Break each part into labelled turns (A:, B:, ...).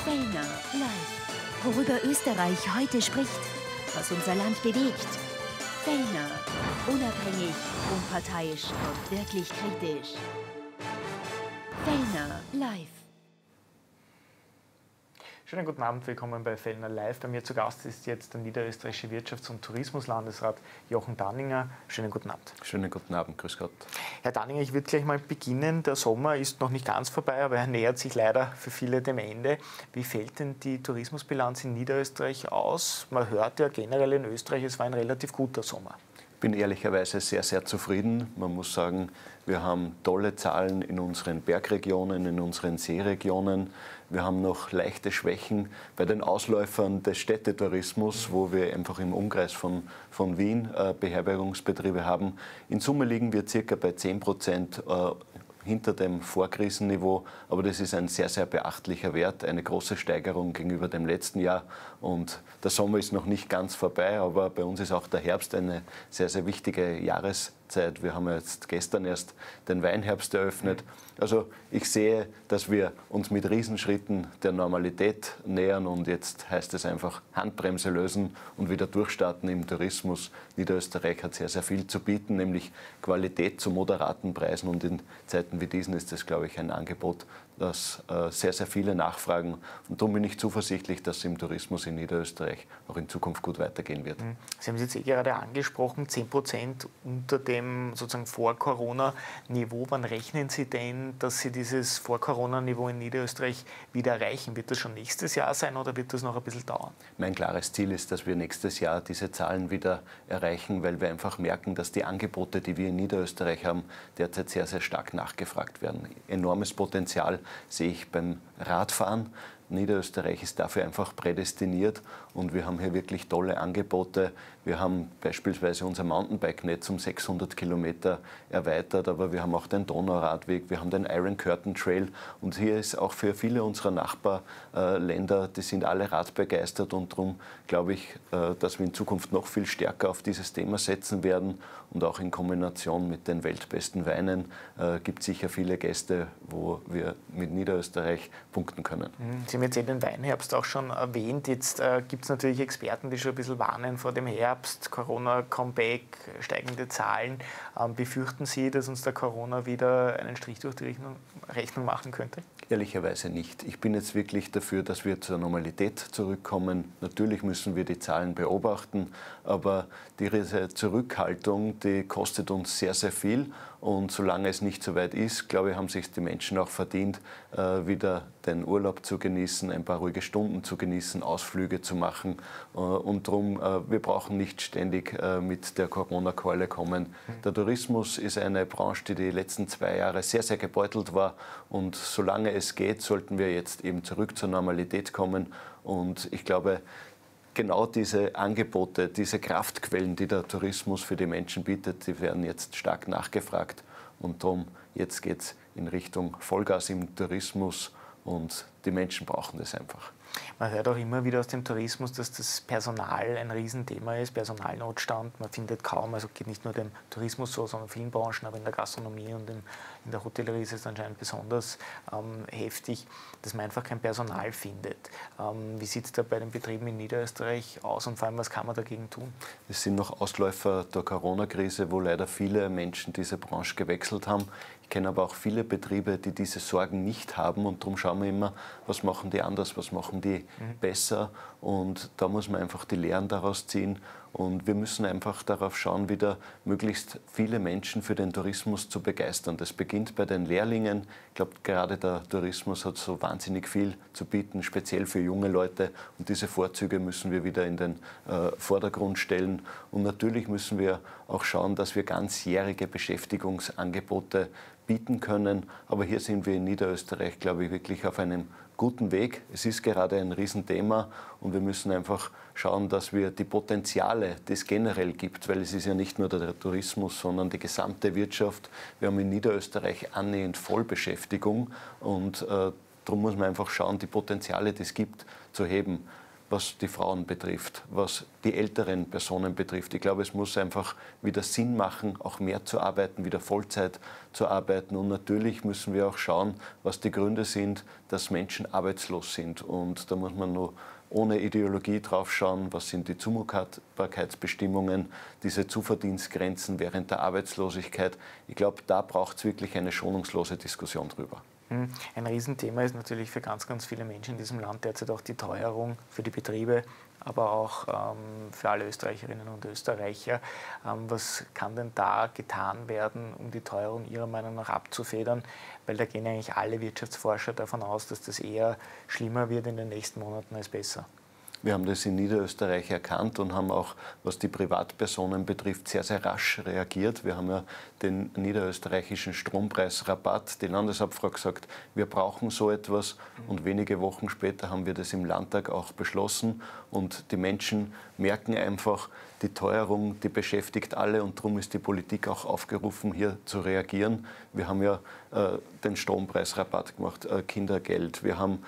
A: Fellner live. Worüber Österreich heute spricht, was unser Land bewegt. Fellner, unabhängig, unparteiisch und wirklich kritisch. Fellner live.
B: Schönen guten Abend, willkommen bei Fellner Live. Bei mir zu Gast ist jetzt der niederösterreichische Wirtschafts- und Tourismuslandesrat Jochen Danninger. Schönen guten Abend.
C: Schönen guten Abend, grüß Gott.
B: Herr Danninger, ich würde gleich mal beginnen. Der Sommer ist noch nicht ganz vorbei, aber er nähert sich leider für viele dem Ende. Wie fällt denn die Tourismusbilanz in Niederösterreich aus? Man hört ja generell in Österreich, es war ein relativ guter Sommer.
C: Ich bin ehrlicherweise sehr, sehr zufrieden. Man muss sagen, wir haben tolle Zahlen in unseren Bergregionen, in unseren Seeregionen. Wir haben noch leichte Schwächen bei den Ausläufern des Städtetourismus, wo wir einfach im Umkreis von Wien Beherbergungsbetriebe haben. In Summe liegen wir circa bei 10% hinter dem Vorkrisenniveau, aber das ist ein sehr, sehr beachtlicher Wert, eine große Steigerung gegenüber dem letzten Jahr. Und der Sommer ist noch nicht ganz vorbei, aber bei uns ist auch der Herbst eine sehr, sehr wichtige Jahreszeit. Wir haben jetzt gestern erst den Weinherbst eröffnet. Also ich sehe, dass wir uns mit Riesenschritten der Normalität nähern und jetzt heißt es einfach Handbremse lösen und wieder durchstarten im Tourismus. Niederösterreich hat sehr, sehr viel zu bieten, nämlich Qualität zu moderaten Preisen, und in Zeiten wie diesen ist das, glaube ich, ein Angebot, das sehr, sehr viele nachfragen, und darum bin ich zuversichtlich, dass es im Tourismus in Niederösterreich auch in Zukunft gut weitergehen wird.
B: Sie haben es jetzt gerade angesprochen, 10% unter dem sozusagen Vor-Corona-Niveau. Wann rechnen Sie denn, dass Sie dieses Vor-Corona-Niveau in Niederösterreich wieder erreichen? Wird das schon nächstes Jahr sein oder wird das noch ein bisschen dauern?
C: Mein klares Ziel ist, dass wir nächstes Jahr diese Zahlen wieder erreichen, weil wir einfach merken, dass die Angebote, die wir in Niederösterreich haben, derzeit sehr, sehr stark nachgefragt werden. Enormes Potenzial sehe ich beim Radfahren. Niederösterreich ist dafür einfach prädestiniert und wir haben hier wirklich tolle Angebote. Wir haben beispielsweise unser Mountainbike-Netz um 600 Kilometer erweitert, aber wir haben auch den Donauradweg, wir haben den Iron Curtain Trail, und hier ist auch für viele unserer Nachbarländer, die sind alle radbegeistert, und darum glaube ich, dass wir in Zukunft noch viel stärker auf dieses Thema setzen werden, und auch in Kombination mit den weltbesten Weinen gibt es sicher viele Gäste, wo wir mit Niederösterreich punkten können.
B: Sie haben jetzt den Weinherbst auch schon erwähnt. Jetzt gibt es natürlich Experten, die schon ein bisschen warnen vor dem Herbst, Corona-Comeback, steigende Zahlen. Befürchten Sie, dass uns der Corona wieder einen Strich durch die Rechnung machen könnte?
C: Ehrlicherweise nicht. Ich bin jetzt wirklich dafür, dass wir zur Normalität zurückkommen. Natürlich müssen wir die Zahlen beobachten, aber diese Zurückhaltung, die kostet uns sehr, sehr viel. Und solange es nicht so weit ist, glaube ich, haben sich die Menschen auch verdient, wieder den Urlaub zu genießen, ein paar ruhige Stunden zu genießen, Ausflüge zu machen. Und darum, wir brauchen nicht ständig mit der Corona-Keule kommen. Der Tourismus ist eine Branche, die die letzten 2 Jahre sehr, sehr gebeutelt war. Und solange es geht, sollten wir jetzt eben zurück zur Normalität kommen. Und ich glaube, genau diese Angebote, diese Kraftquellen, die der Tourismus für die Menschen bietet, die werden jetzt stark nachgefragt. Und darum, jetzt geht es in Richtung Vollgas im Tourismus, und die Menschen brauchen das einfach.
B: Man hört auch immer wieder aus dem Tourismus, dass das Personal ein Riesenthema ist, Personalnotstand. Man findet kaum, also geht nicht nur dem Tourismus so, sondern vielen Branchen, aber in der Gastronomie und in der Hotellerie ist es anscheinend besonders heftig, dass man einfach kein Personal findet. Wie sieht es da bei den Betrieben in Niederösterreich aus, und vor allem, was kann man dagegen tun?
C: Es sind noch Ausläufer der Corona-Krise, wo leider viele Menschen diese Branche gewechselt haben. Ich kenne aber auch viele Betriebe, die diese Sorgen nicht haben, und darum schauen wir immer, was machen die anders, was machen die besser, und da muss man einfach die Lehren daraus ziehen, und wir müssen einfach darauf schauen, wieder möglichst viele Menschen für den Tourismus zu begeistern. Das beginnt bei den Lehrlingen. Ich glaube, gerade der Tourismus hat so wahnsinnig viel zu bieten, speziell für junge Leute, und diese Vorzüge müssen wir wieder in den Vordergrund stellen, und natürlich müssen wir auch schauen, dass wir ganzjährige Beschäftigungsangebote bieten können. Aber hier sind wir in Niederösterreich, glaube ich, wirklich auf einem guten Weg. Es ist gerade ein Riesenthema, und wir müssen einfach schauen, dass wir die Potenziale, die es generell gibt, weil es ist ja nicht nur der Tourismus, sondern die gesamte Wirtschaft. Wir haben in Niederösterreich annähernd Vollbeschäftigung, und darum muss man einfach schauen, die Potenziale, die es gibt, zu heben. was die Frauen betrifft, was die älteren Personen betrifft. Ich glaube, es muss einfach wieder Sinn machen, auch mehr zu arbeiten, wieder Vollzeit zu arbeiten. Und natürlich müssen wir auch schauen, was die Gründe sind, dass Menschen arbeitslos sind. Und da muss man nur ohne Ideologie drauf schauen, was sind die Zumutbarkeitsbestimmungen, diese Zuverdienstgrenzen während der Arbeitslosigkeit. Ich glaube, da braucht es wirklich eine schonungslose Diskussion drüber.
B: Ein Riesenthema ist natürlich für ganz, ganz viele Menschen in diesem Land derzeit auch die Teuerung für die Betriebe, aber auch für alle Österreicherinnen und Österreicher. Was kann denn da getan werden, um die Teuerung Ihrer Meinung nach abzufedern? Weil da gehen eigentlich alle Wirtschaftsforscher davon aus, dass das eher schlimmer wird in den nächsten Monaten als besser.
C: Wir haben das in Niederösterreich erkannt und haben auch, was die Privatpersonen betrifft, sehr, sehr rasch reagiert. Wir haben ja den niederösterreichischen Strompreisrabatt, die Landeshauptfrau gesagt, wir brauchen so etwas. Und wenige Wochen später haben wir das im Landtag auch beschlossen. Und die Menschen merken einfach, die Teuerung, die beschäftigt alle und darum ist die Politik auch aufgerufen, hier zu reagieren. Wir haben ja den Strompreisrabatt gemacht, Kindergeld, wir haben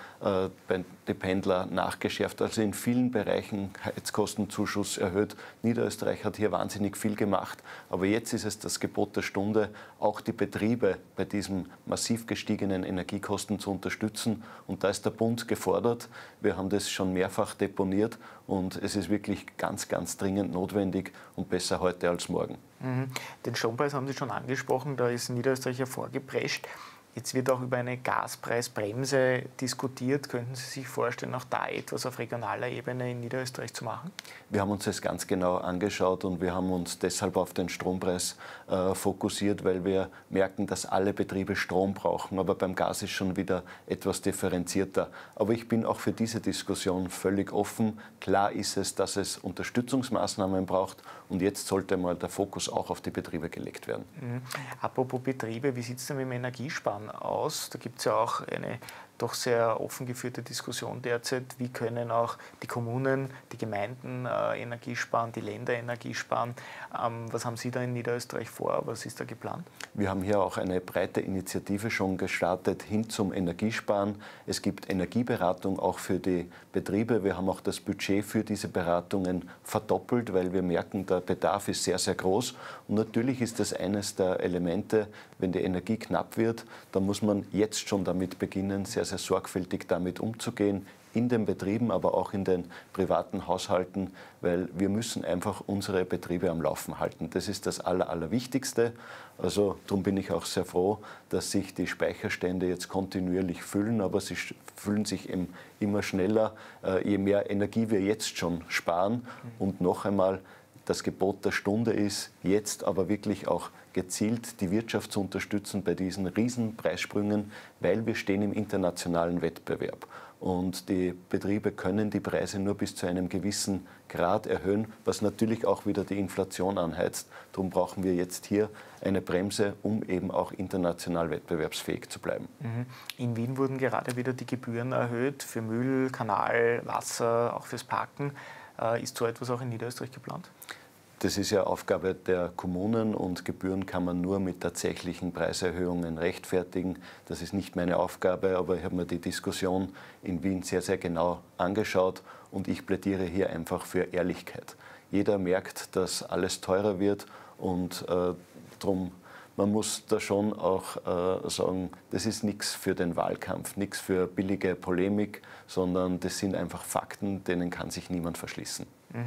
C: die Pendler nachgeschärft, also in vielen Bereichen Heizkostenzuschuss erhöht. Niederösterreich hat hier wahnsinnig viel gemacht, aber jetzt ist es das Gebot der Stunde, auch die Betriebe bei diesen massiv gestiegenen Energiekosten zu unterstützen und da ist der Bund gefordert. Wir haben das schon mehrfach deponiert und es ist wirklich ganz, ganz dringend notwendig und besser heute als morgen.
B: Den Strompreis haben Sie schon angesprochen, da ist Niederösterreich ja vorgeprescht. Jetzt wird auch über eine Gaspreisbremse diskutiert. Könnten Sie sich vorstellen, auch da etwas auf regionaler Ebene in Niederösterreich zu machen?
C: Wir haben uns das ganz genau angeschaut und wir haben uns deshalb auf den Strompreis fokussiert, weil wir merken, dass alle Betriebe Strom brauchen. Aber beim Gas ist schon wieder etwas differenzierter. Aber ich bin auch für diese Diskussion völlig offen. Klar ist es, dass es Unterstützungsmaßnahmen braucht und jetzt sollte mal der Fokus auch auf die Betriebe gelegt werden.
B: Apropos Betriebe, wie sieht es denn mit dem Energiesparen aus? Da gibt es ja auch eine doch sehr offen geführte Diskussion derzeit. Wie können auch die Kommunen, die Gemeinden Energie sparen, die Länder Energie sparen? Was haben Sie da in Niederösterreich vor? Was ist da geplant?
C: Wir haben hier auch eine breite Initiative schon gestartet hin zum Energiesparen. Es gibt Energieberatung auch für die Betriebe. Wir haben auch das Budget für diese Beratungen verdoppelt, weil wir merken, der Bedarf ist sehr, sehr groß. Und natürlich ist das eines der Elemente, wenn die Energie knapp wird, dann muss man jetzt schon damit beginnen, sehr, sehr sorgfältig damit umzugehen, in den Betrieben, aber auch in den privaten Haushalten, weil wir müssen einfach unsere Betriebe am Laufen halten. Das ist das Allerwichtigste. Also darum bin ich auch sehr froh, dass sich die Speicherstände jetzt kontinuierlich füllen, aber sie füllen sich eben immer schneller, je mehr Energie wir jetzt schon sparen. Und noch einmal, das Gebot der Stunde ist, jetzt aber wirklich auch gezielt die Wirtschaft zu unterstützen bei diesen Riesenpreissprüngen, weil wir stehen im internationalen Wettbewerb. Und die Betriebe können die Preise nur bis zu einem gewissen Grad erhöhen, was natürlich auch wieder die Inflation anheizt. Darum brauchen wir jetzt hier eine Bremse, um eben auch international wettbewerbsfähig zu bleiben.
B: In Wien wurden gerade wieder die Gebühren erhöht für Müll, Kanal, Wasser, auch fürs Parken. Ist so etwas auch in Niederösterreich geplant?
C: Das ist ja Aufgabe der Kommunen und Gebühren kann man nur mit tatsächlichen Preiserhöhungen rechtfertigen. Das ist nicht meine Aufgabe, aber ich habe mir die Diskussion in Wien sehr, sehr genau angeschaut und ich plädiere hier einfach für Ehrlichkeit. Jeder merkt, dass alles teurer wird und darum, man muss da schon auch sagen, das ist nichts für den Wahlkampf, nichts für billige Polemik, sondern das sind einfach Fakten, denen kann sich niemand verschließen.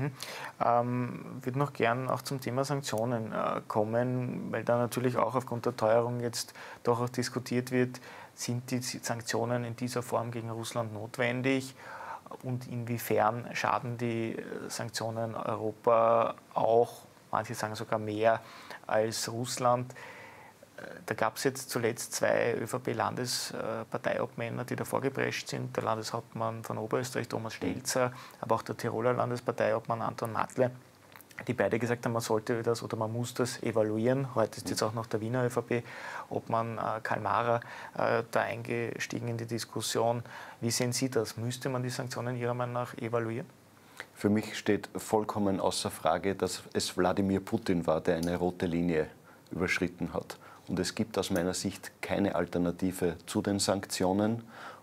B: Würde noch gern auch zum Thema Sanktionen kommen, weil da natürlich auch aufgrund der Teuerung jetzt doch auch diskutiert wird, sind die Sanktionen in dieser Form gegen Russland notwendig und inwiefern schaden die Sanktionen Europa auch, manche sagen sogar mehr als Russland. Da gab es jetzt zuletzt zwei ÖVP-Landesparteiobmänner, die da vorgeprescht sind. Der Landeshauptmann von Oberösterreich, Thomas Stelzer, aber auch der Tiroler Landesparteiobmann Anton Matle, die beide gesagt haben, man sollte das oder man muss das evaluieren. Heute ist jetzt auch noch der Wiener ÖVP-Obmann Karl Maurer da eingestiegen in die Diskussion. Wie sehen Sie das? Müsste man die Sanktionen Ihrer Meinung nach evaluieren?
C: Für mich steht vollkommen außer Frage, dass es Wladimir Putin war, der eine rote Linie überschritten hat. Und es gibt aus meiner Sicht keine Alternative zu den Sanktionen.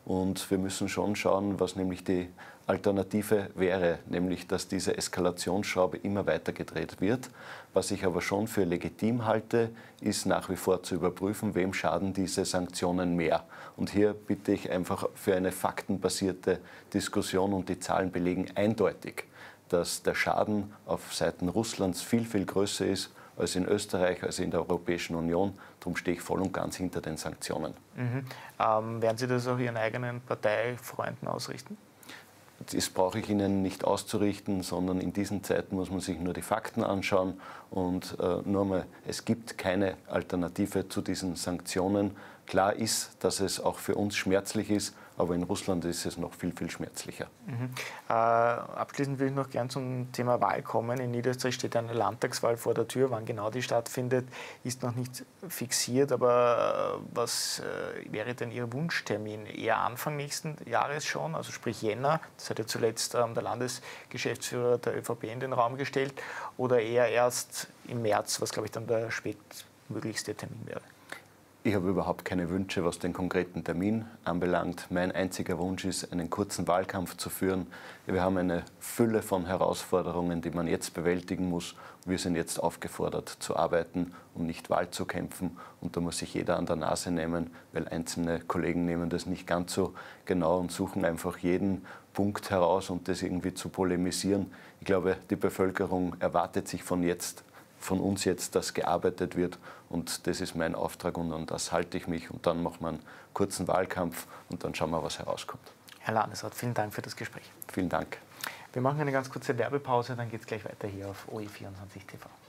C: Und wir müssen schon schauen, was nämlich die Alternative wäre, nämlich dass diese Eskalationsschraube immer weiter gedreht wird. Was ich aber schon für legitim halte, ist nach wie vor zu überprüfen, wem schaden diese Sanktionen mehr. Und hier bitte ich einfach für eine faktenbasierte Diskussion, und die Zahlen belegen eindeutig, dass der Schaden auf Seiten Russlands viel, viel größer ist als in Österreich, als in der Europäischen Union. Darum stehe ich voll und ganz hinter den Sanktionen.
B: Werden Sie das auch Ihren eigenen Parteifreunden ausrichten?
C: Das brauche ich Ihnen nicht auszurichten, sondern in diesen Zeiten muss man sich nur die Fakten anschauen. Und nur mal, es gibt keine Alternative zu diesen Sanktionen. Klar ist, dass es auch für uns schmerzlich ist, aber in Russland ist es noch viel, viel schmerzlicher.
B: Abschließend will ich noch gern zum Thema Wahl kommen. In Niederösterreich steht eine Landtagswahl vor der Tür. Wann genau die stattfindet, ist noch nicht fixiert. Aber was wäre denn Ihr Wunschtermin? Eher Anfang nächsten Jahres schon, also sprich Jänner? Das hat ja zuletzt der Landesgeschäftsführer der ÖVP in den Raum gestellt. Oder eher erst im März, was, glaube ich, dann der spätmöglichste Termin wäre?
C: Ich habe überhaupt keine Wünsche, was den konkreten Termin anbelangt. Mein einziger Wunsch ist, einen kurzen Wahlkampf zu führen. Wir haben eine Fülle von Herausforderungen, die man jetzt bewältigen muss. Wir sind jetzt aufgefordert zu arbeiten und nicht Wahl zu kämpfen. Und da muss sich jeder an der Nase nehmen, weil einzelne Kollegen nehmen das nicht ganz so genau und suchen einfach jeden Punkt heraus und das irgendwie zu polemisieren. Ich glaube, die Bevölkerung erwartet sich von uns jetzt, dass gearbeitet wird, und das ist mein Auftrag und an das halte ich mich, und dann machen wir einen kurzen Wahlkampf und dann schauen wir, was herauskommt.
B: Herr Landesrat, vielen Dank für das Gespräch.
C: Vielen Dank.
B: Wir machen eine ganz kurze Werbepause, dann geht es gleich weiter hier auf OE24 TV.